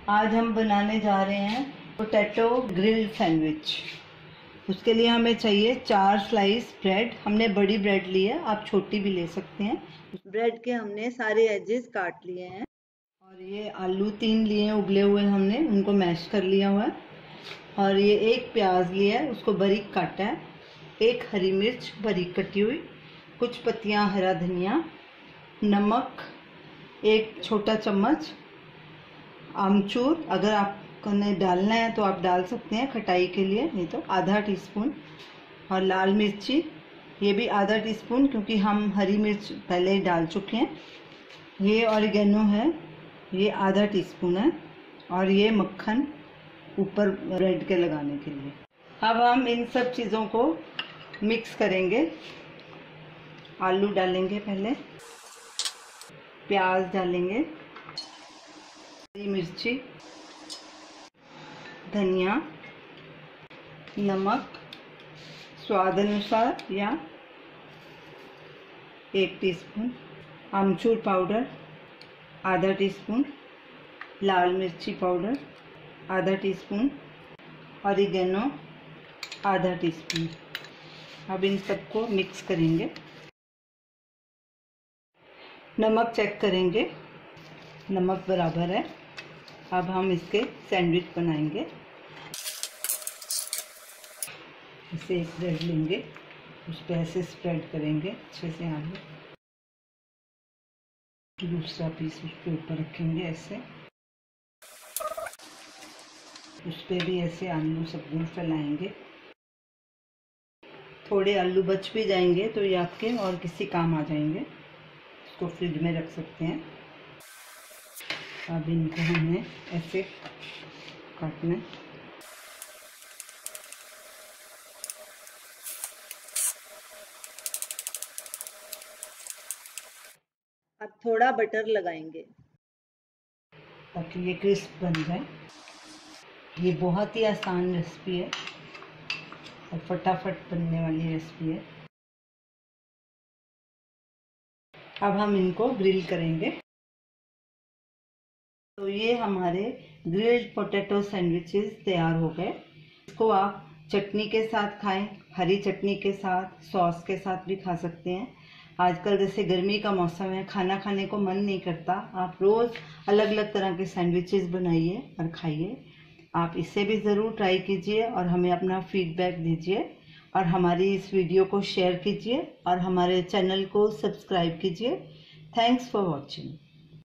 आज हम बनाने जा रहे हैं पोटैटो ग्रिल्ड सैंडविच। उसके लिए हमें चाहिए 4 स्लाइस ब्रेड। हमने बड़ी ब्रेड ली है, आप छोटी भी ले सकते हैं। ब्रेड के हमने सारे एजेस काट लिए हैं। और ये आलू 3 लिए हैं उबले हुए, हमने उनको मैश कर लिया हुआ है। और ये 1 प्याज लिया है, उसको बारीक काटा है। 1 हरी मिर्च बारीक कटी हुई, कुछ पत्तियां हरा धनिया, नमक 1 छोटा चम्मच, आमचूर अगर आपको डालना है तो आप डाल सकते हैं खटाई के लिए, नहीं तो आधा टीस्पून। और लाल मिर्ची ये भी आधा टीस्पून, क्योंकि हम हरी मिर्च पहले ही डाल चुके हैं। ये ऑरिगेनो है, ये आधा टीस्पून है। और ये मक्खन ऊपर ब्रेड के लगाने के लिए। अब हम इन सब चीज़ों को मिक्स करेंगे। आलू डालेंगे, पहले प्याज डालेंगे, हरी मिर्ची, धनिया, नमक स्वाद अनुसार या 1 टीस्पून, आमचूर पाउडर आधा टीस्पून, लाल मिर्ची पाउडर आधा टीस्पून, ऑरिगेनो आधा टीस्पून। अब इन सबको मिक्स करेंगे। नमक चेक करेंगे, नमक बराबर है। अब हम इसके सैंडविच बनाएंगे। इसे एक ब्रेड लेंगे, उस पर ऐसे स्प्रेड करेंगे अच्छे से आलू। दूसरा पीस उस पर ऊपर रखेंगे ऐसे, उस पर भी ऐसे आलू सब दूर फैलाएंगे। थोड़े आलू बच भी जाएंगे तो ये आपके और किसी काम आ जाएंगे, इसको फ्रिज में रख सकते हैं। अब इनको हमें ऐसे काटना है। अब थोड़ा बटर लगाएंगे ताकि ये क्रिस्प बन जाए। ये बहुत ही आसान रेसिपी है और फटाफट बनने वाली रेसिपी है। अब हम इनको ग्रिल करेंगे। तो ये हमारे ग्रिल्ड पोटैटो सैंडविचेस तैयार हो गए। इसको आप चटनी के साथ खाएं, हरी चटनी के साथ, सॉस के साथ भी खा सकते हैं। आजकल जैसे गर्मी का मौसम है, खाना खाने को मन नहीं करता, आप रोज़ अलग अलग तरह के सैंडविचेस बनाइए और खाइए। आप इसे भी ज़रूर ट्राई कीजिए और हमें अपना फीडबैक दीजिए। और हमारी इस वीडियो को शेयर कीजिए और हमारे चैनल को सब्सक्राइब कीजिए। Thanks for watching.